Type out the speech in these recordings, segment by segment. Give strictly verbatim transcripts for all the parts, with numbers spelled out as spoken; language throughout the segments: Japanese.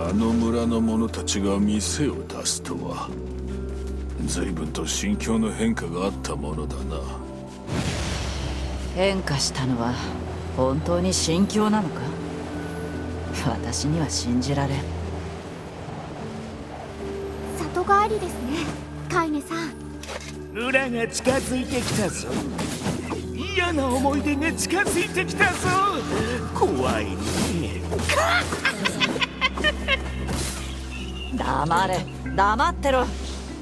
あの村の者たちが店を出すとは随分と心境の変化があったものだな。 変化したのは本当に心境なのか？私には信じられん。 里帰りですね、カイネさん。 村が近づいてきたぞ。嫌な思い出が近づいてきたぞ。怖いね。 黙れ、黙ってろ。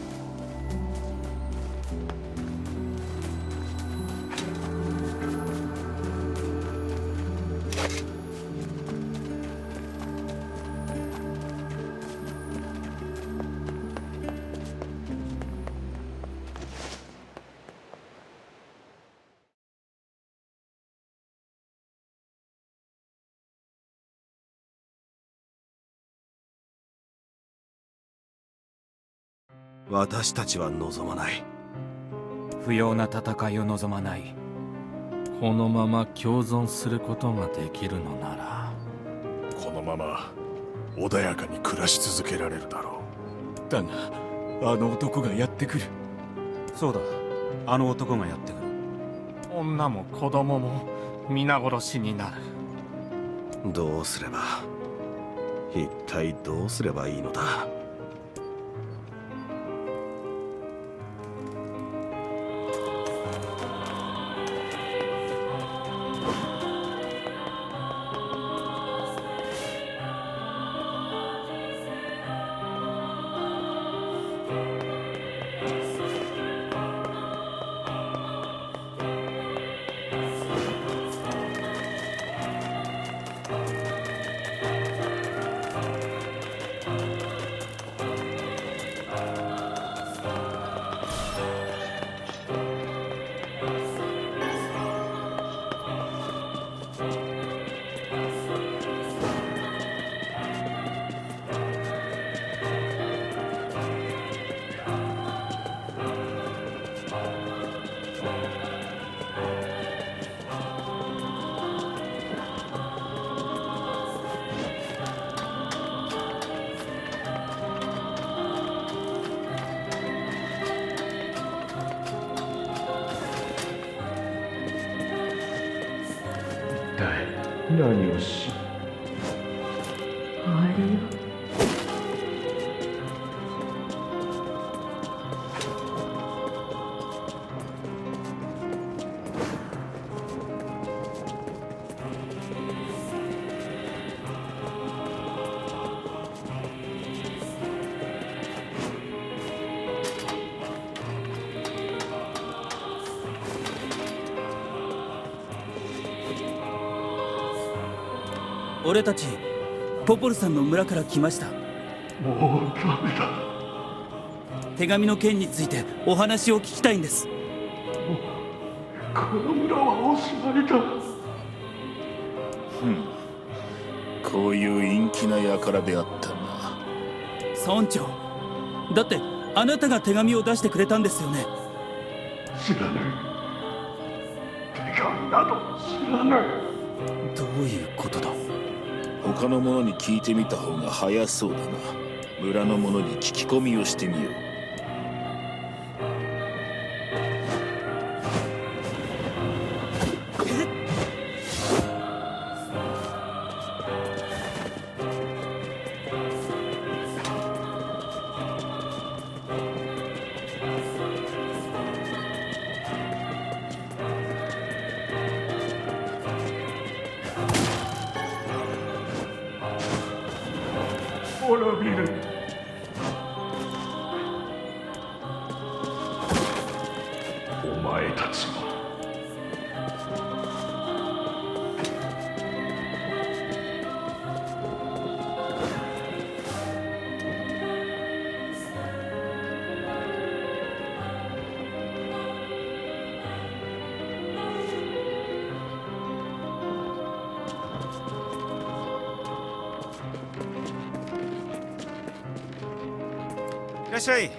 私たちは望まない。 不要な戦いを望まない。このまま共存することができるのなら、 このまま穏やかに暮らし続けられるだろう。 だがあの男がやってくる。 そうだ、あの男がやってくる。女も子供も皆殺しになる。 どうすれば、一体どうすればいいのだ。 何をしあれよ。 俺たちポポルさんの村から来ました。 もうダメだ。 手紙の件についてお話を聞きたいんです。 この村はおしまいだ。ふん、こういう陰気な輩であったな。 村長、だってあなたが手紙を出してくれたんですよね。 知らない。手紙など知らない。 どういうことだ。 他の者に聞いてみた方が早そうだな。村の者に聞き込みをしてみよう。ほら見る。お前たちもいらっしゃい。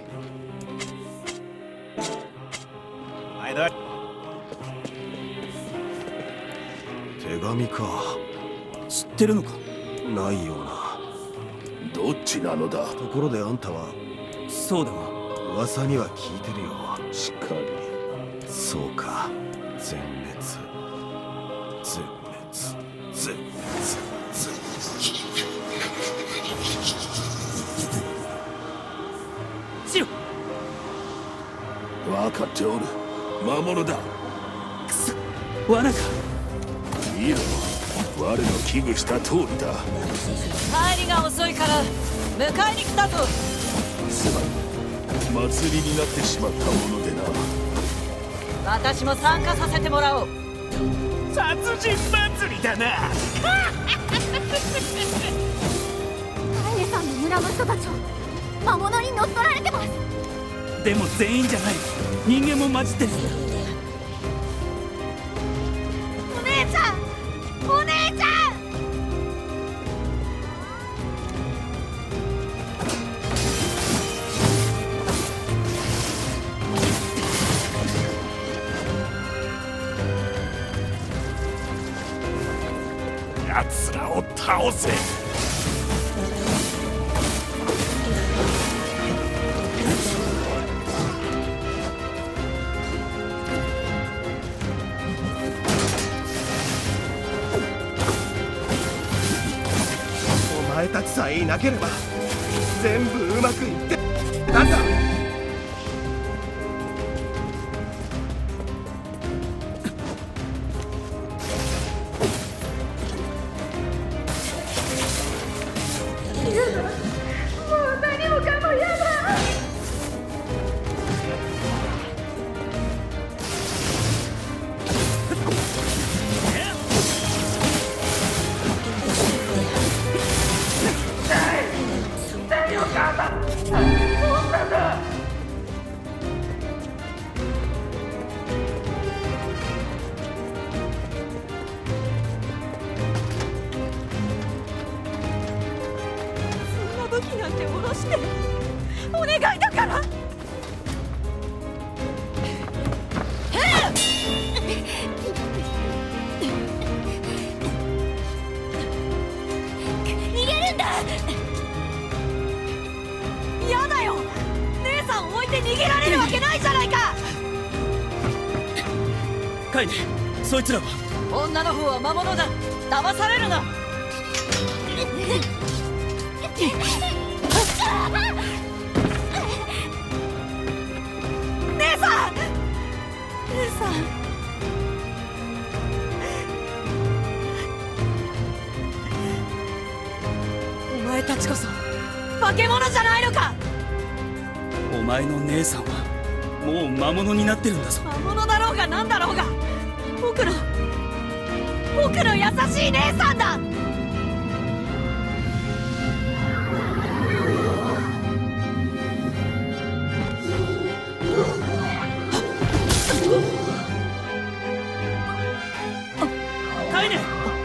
はいだ。 手紙か。 知ってるのか。 ないような。 どっちなのだ。 ところであんたは。 そうだが。 噂には聞いてるよ。 しかり。 そうか。全滅。全滅。全滅。全滅。 シロ。 分かっておる。魔物だ。 くそ、罠か。 いいだろう。我の危惧した通りだ。 帰りが遅いから迎えに来たぞ。 すまん。祭りになってしまったものでな。 私も参加させてもらおう。 殺人祭りだな。 カエネさんの村の人たちは魔物に乗っ取られてます。 でも全員じゃない。人間も混じってる。 お姉ちゃん、お姉ちゃん。 奴らを倒せ。 お前たちさえいなければ全部うまくいってなんだ。 カイネ、そいつらは。 女の方は魔物だ。騙されるな。姉さん、姉さん。お前たちこそ化け物じゃないのか。 お前の姉さんはもう魔物になってるんだぞ。 魔物だろうが何だろうが、僕の僕の優しい姉さんだ。 カイネ。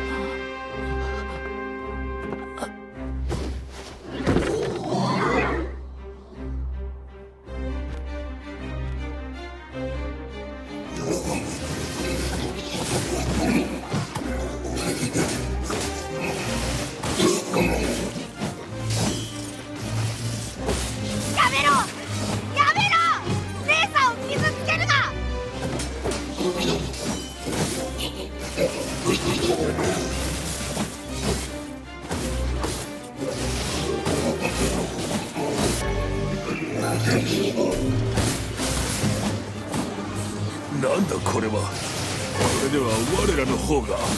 なんだこれは。これでは我らの方が。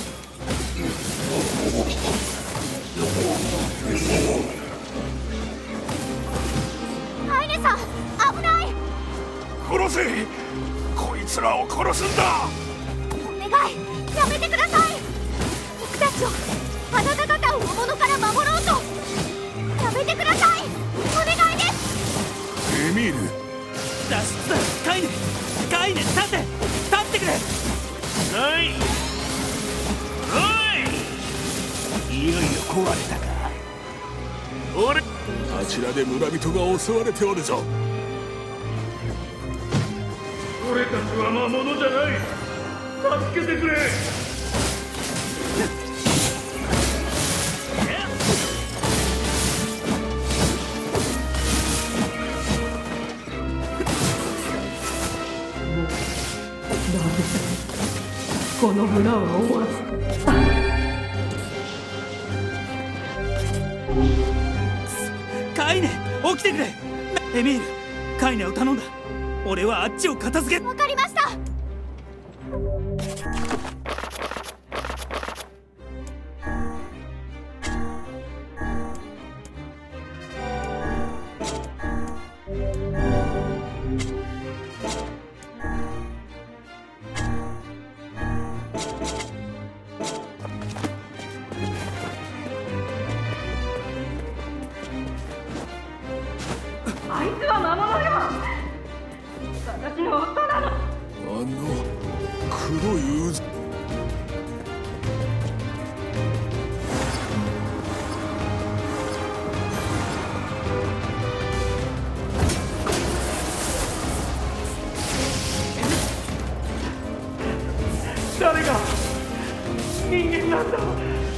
カイネさん、危ない。 殺せ。こいつらを殺すんだ。 お願い、やめてください。僕たちを、あなた方を魔物から守ろうと。やめてください。お願いです。 エミール。 脱出だ。カイネ、カイネ、立って立ってくれ。 はい。おい、いよいよ壊れたか。俺、 あちらで村人が襲われておるぞ。 俺たちは魔物じゃない。助けてくれ。 この村を終わらカイネ、起きてくれ。エミール、カイネを頼んだ。俺はあっちを片付け。 わかりました。 あいつは魔物よ。私の夫なの。 あの黒い渦。 誰が人間なんだ。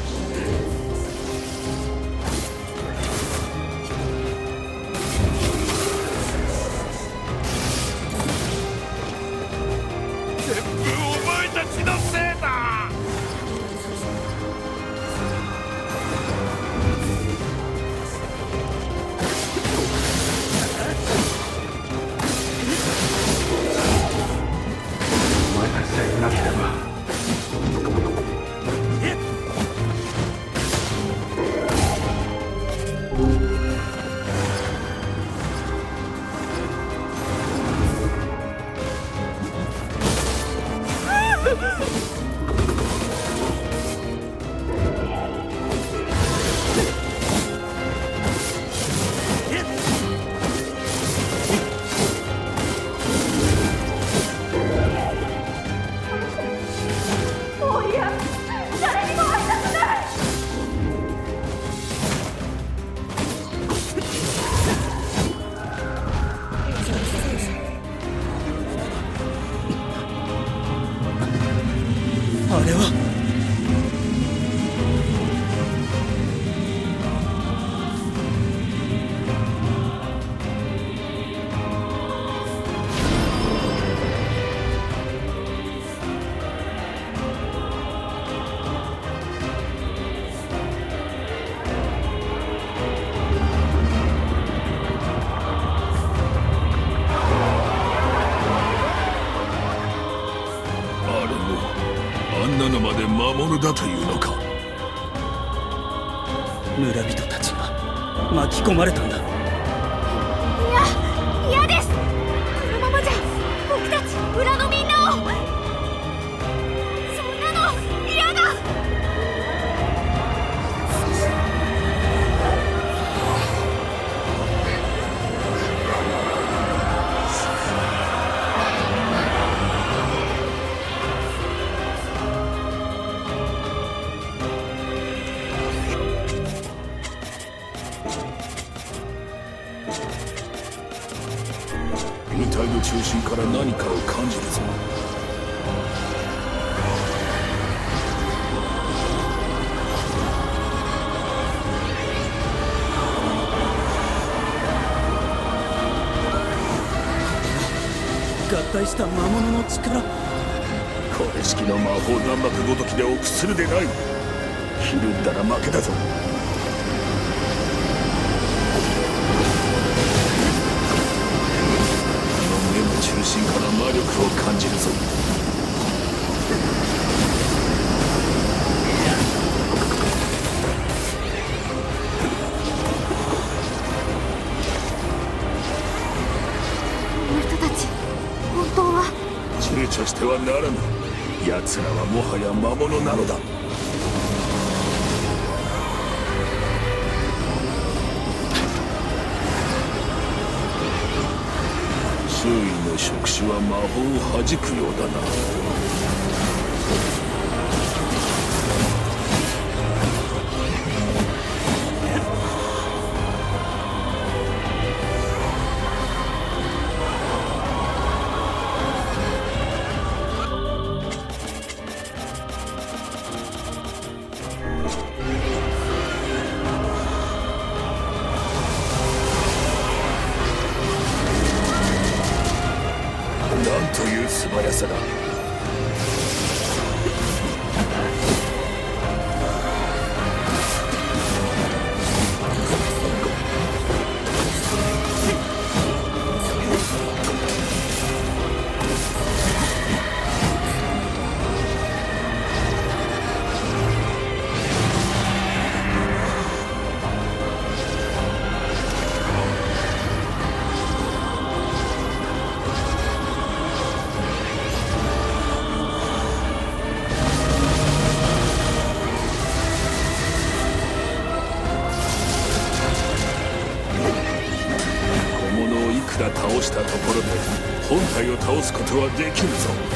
あれはまで魔物だというのか。 村人たちが巻き込まれたんだ。 いや、嫌です。このままじゃ僕たち村のみんなを。そんなの嫌だ。 流体の中心から何かを感じるぞ。 合体した魔物の力。 これ式の魔法弾幕ごときで臆するでない。ひるんだら負けだぞ。中心から魔力を感じるぞ。 この人たち本当は。 躊躇してはならぬ。奴らはもはや魔物なのだ。周囲の触手は魔法を弾くようだな。なんという素早さだ。 倒すことはできるぞ。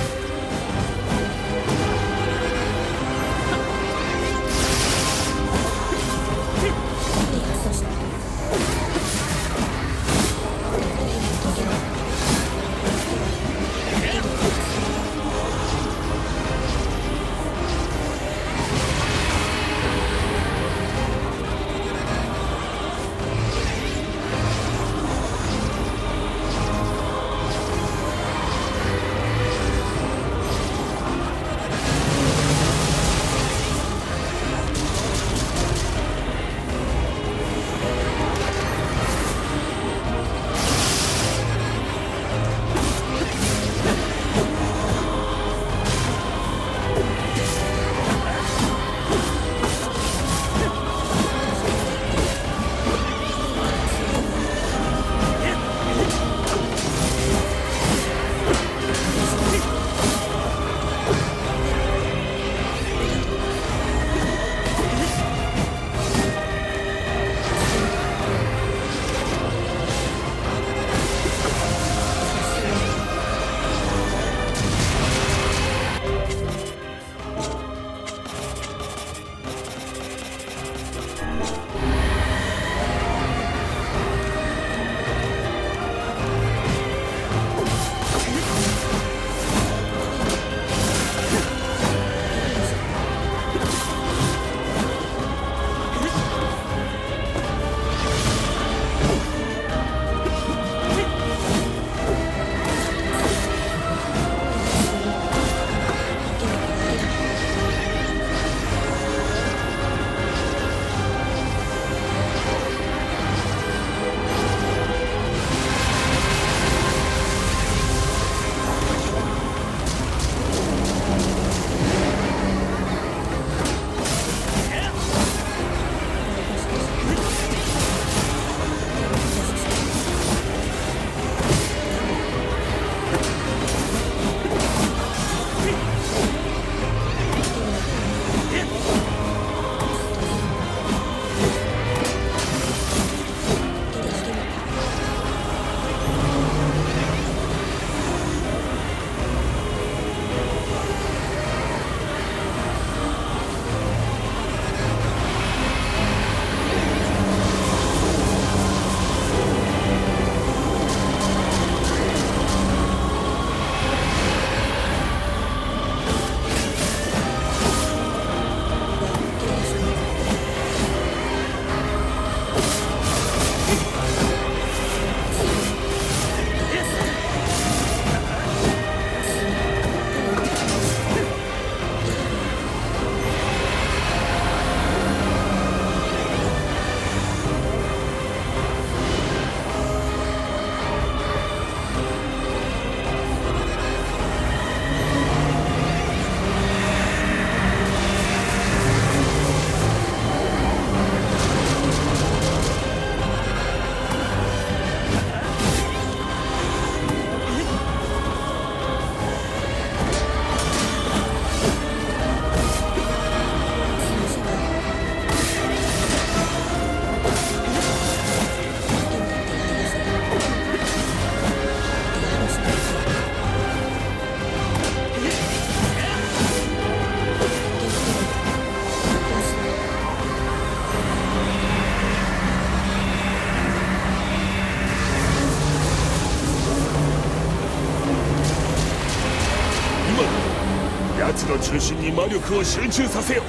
奴の中心に魔力を集中させよ。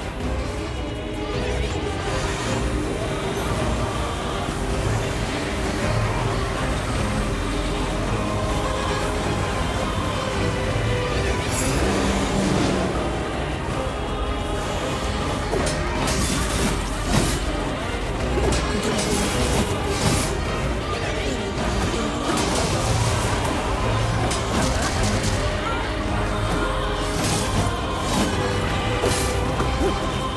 うっ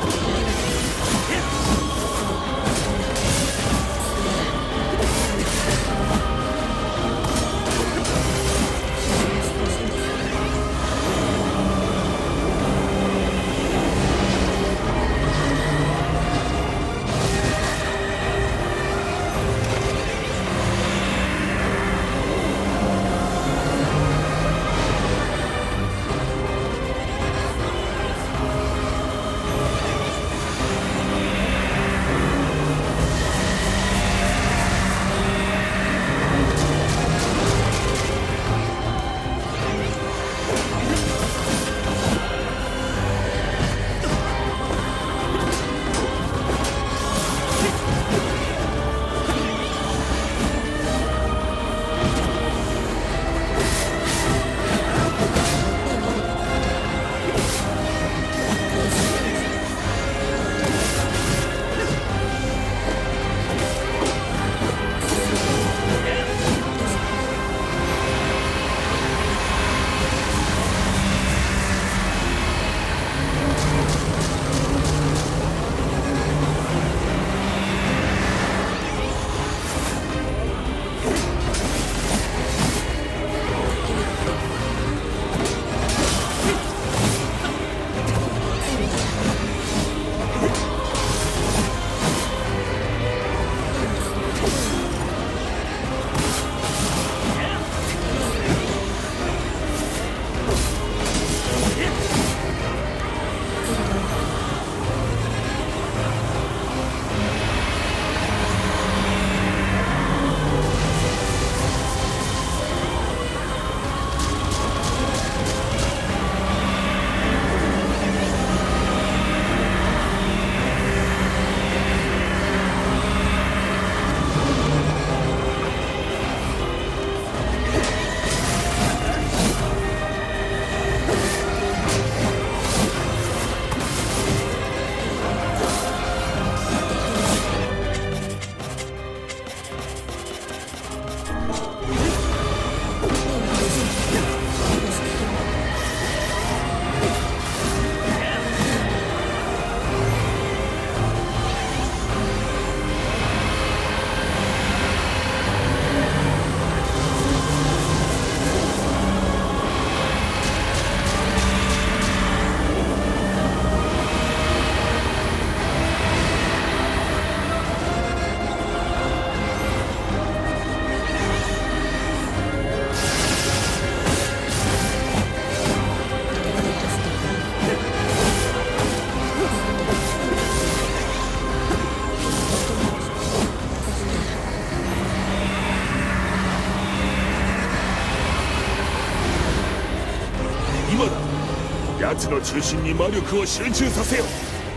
奴の中心に魔力を集中させよ。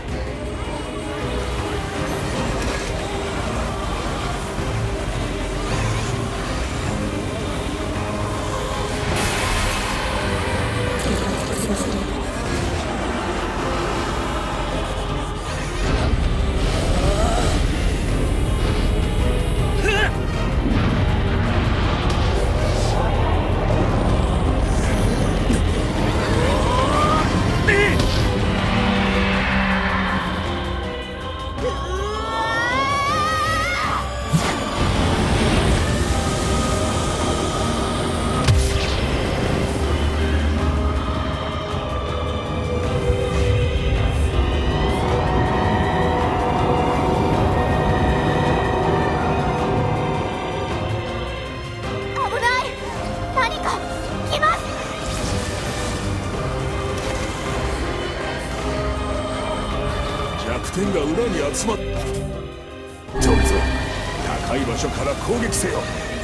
点が裏に集まっちょいぞ、高い場所から攻撃せよ。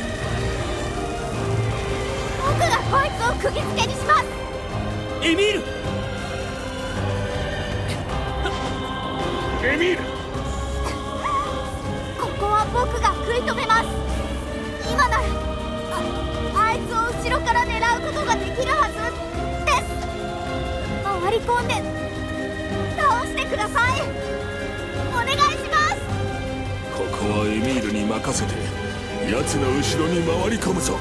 僕がこいつを釘付けにします。 エミールエミールここは僕が食い止めます。今なら あ, あいつを後ろから狙うことができるはずです。回り込んで倒してください。お願いします。 ここはエミールに任せて奴の後ろに回り込むぞ。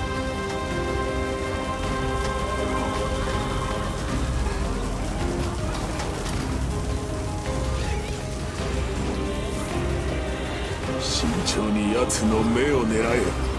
慎重に奴の目を狙え。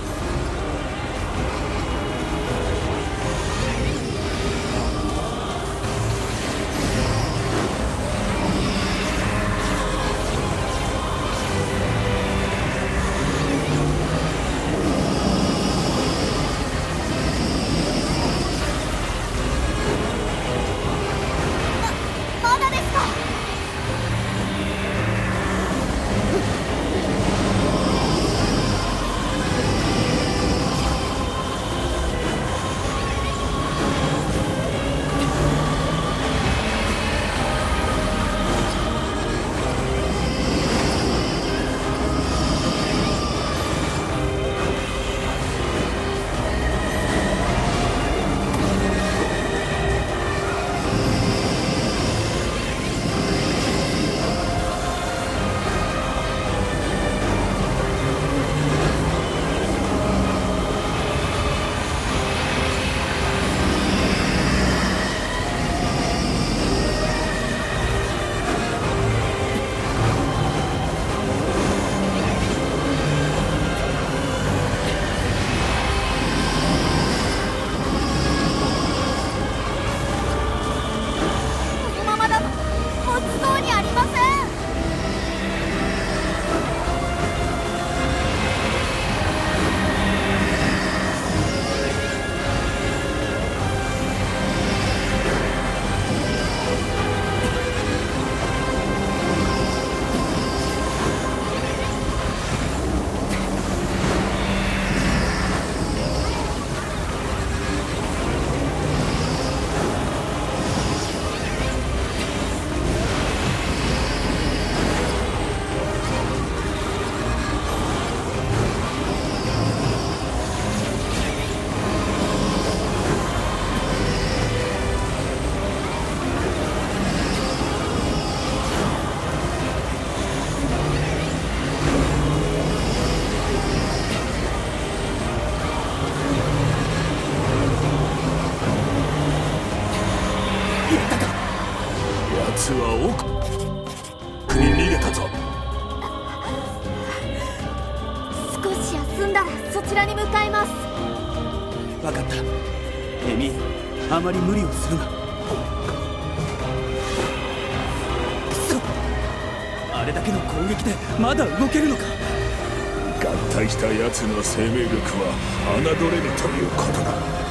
あまり無理をするな。くそ、あれだけの攻撃でまだ動けるのか。 合体した奴の生命力は侮れぬということだ。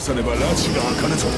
さねば拉致が開かぬぞ。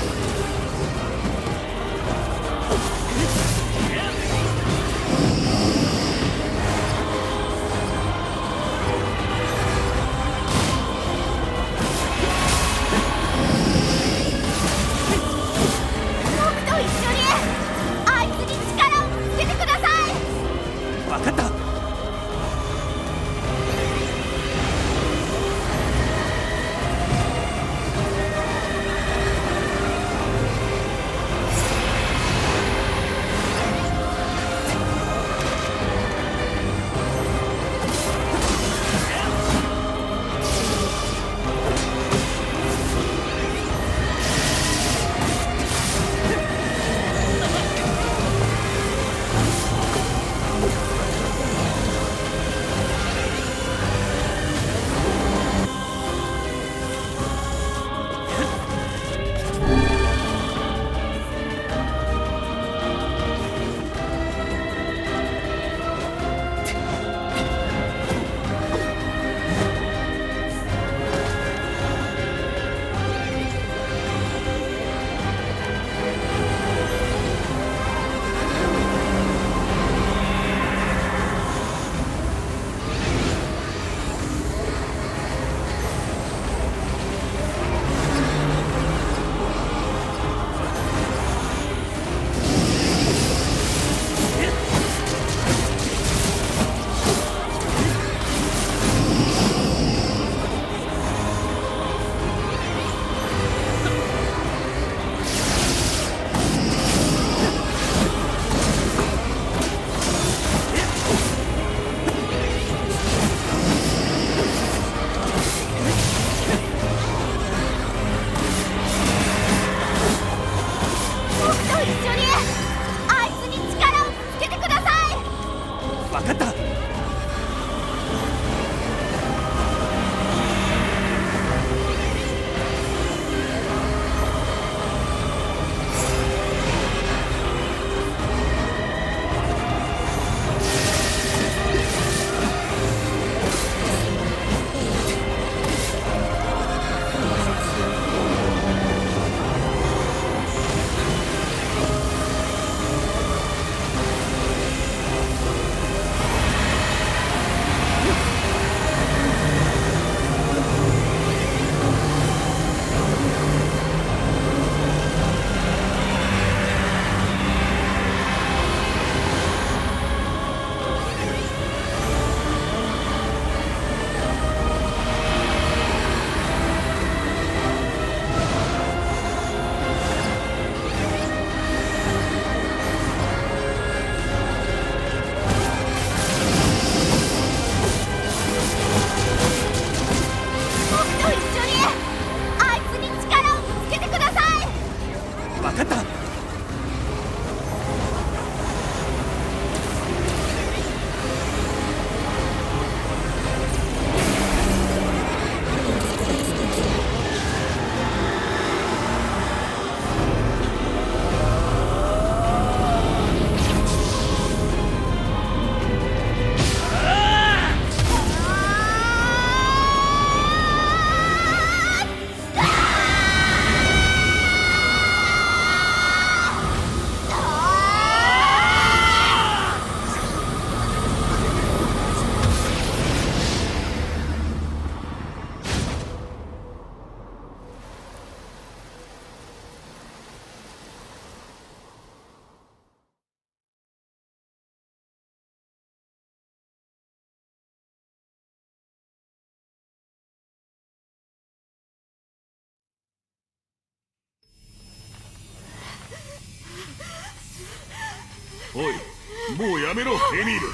おい、もうやめろ、エミール。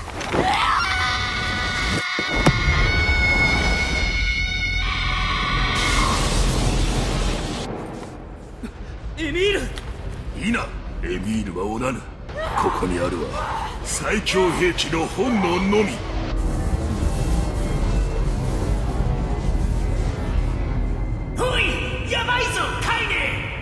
エミール。 いいな、エミールはおらぬ。ここにあるは最強兵器の本能のみ。 おい、やばいぞカイネ。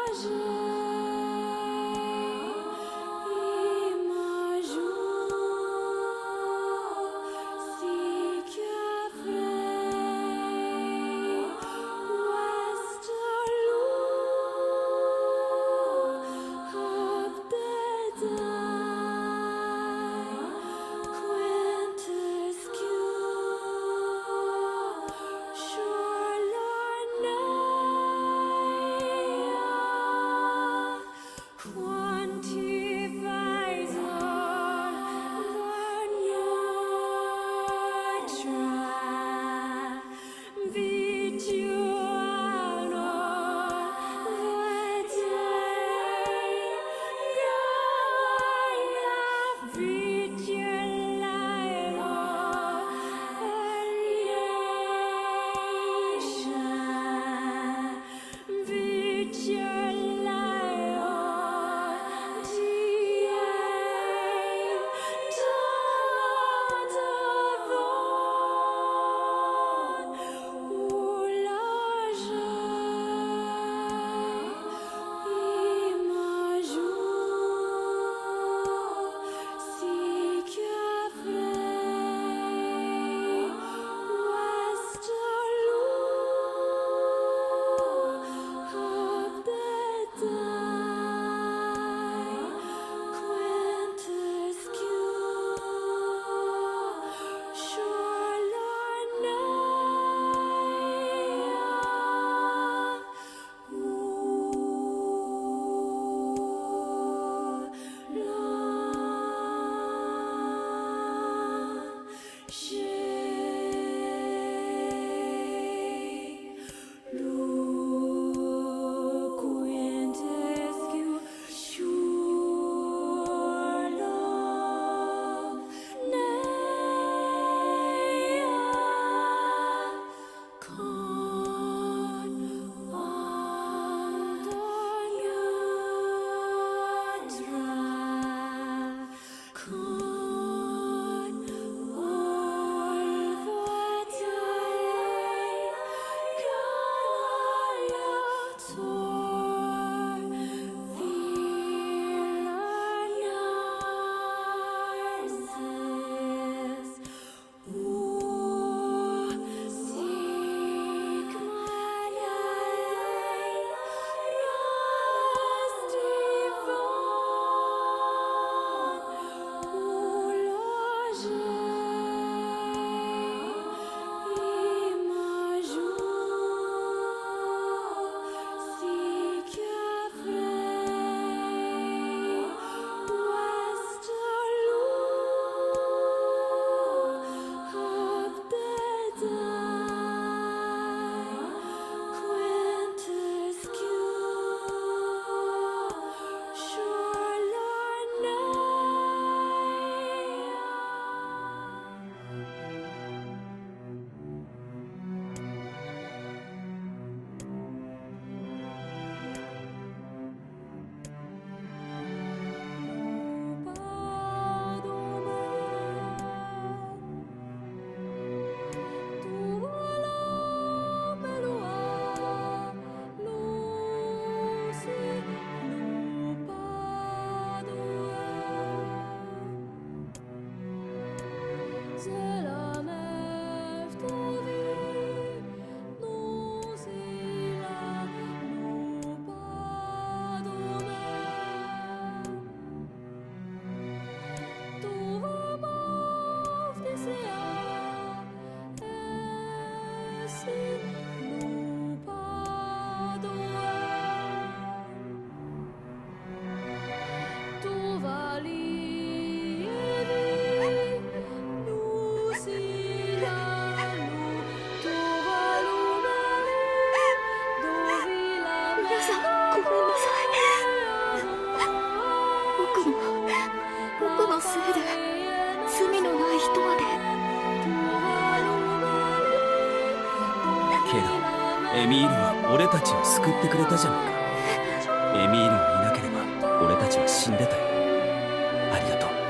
エミールは俺たちを救ってくれたじゃないか。エミールがいなければ俺たちは死んでたよ。ありがとう。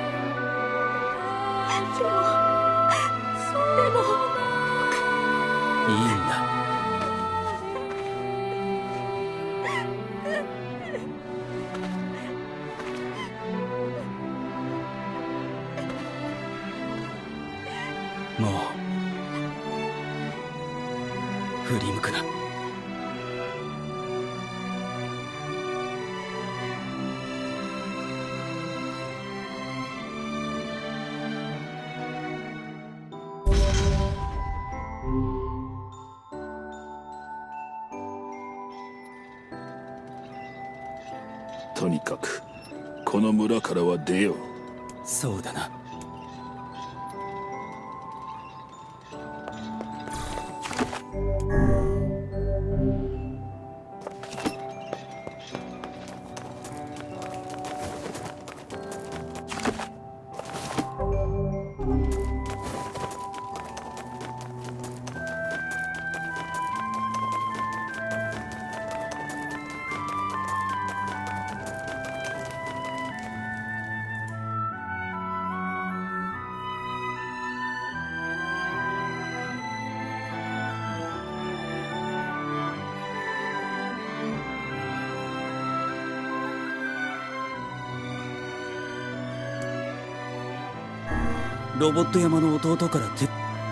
でもでもいいんだ。 もう振り向くな。 とにかくこの村からは出よう。 そうだな。ロボット山の弟から手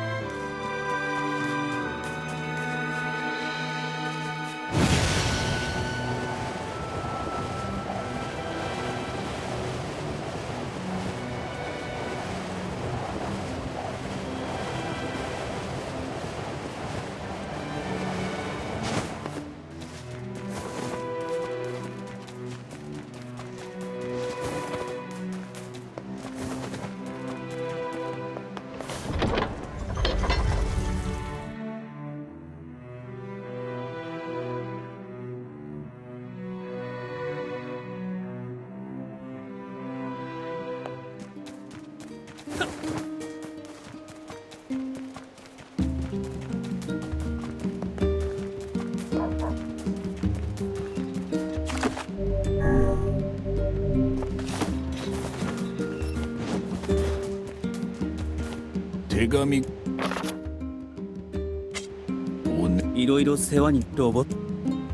手紙。 いろいろ世話にロボット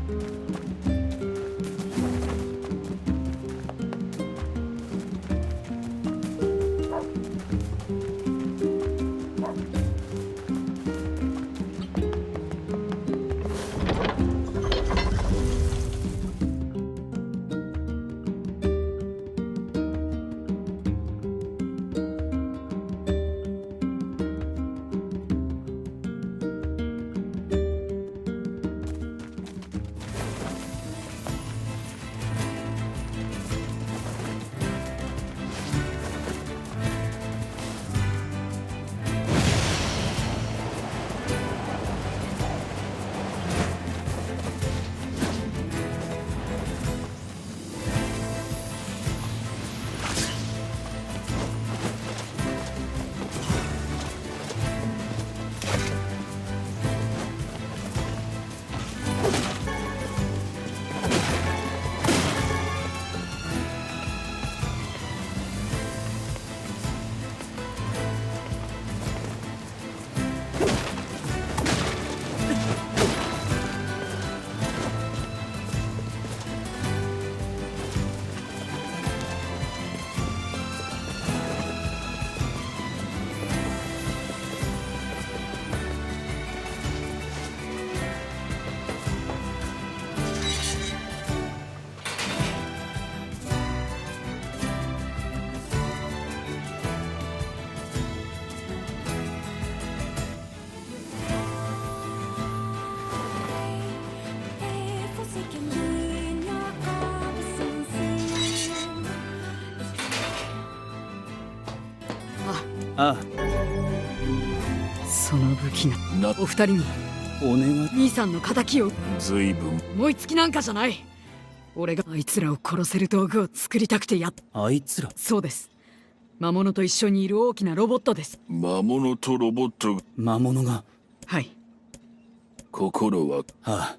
ああ、 その武器がお二人にお願い。 兄さんの敵をずいぶん思いつきなんかじゃない。俺があいつらを殺せる道具を作りたくてやっあいつら。 そうです。魔物と一緒にいる大きなロボットです。 魔物とロボット。 魔物が。 はい。 心は。 ああ。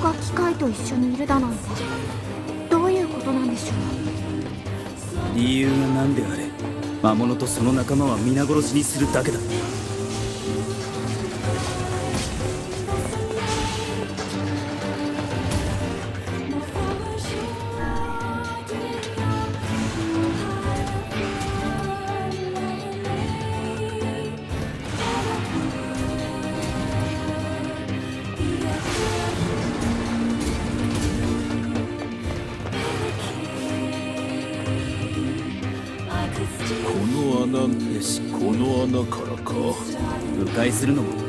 が機械と一緒にいるだなんてどういうことなんでしょう。 理由が何であれ、魔物とその仲間は皆殺しにするだけだ。 この穴、よし、この穴からか。 迂回するのも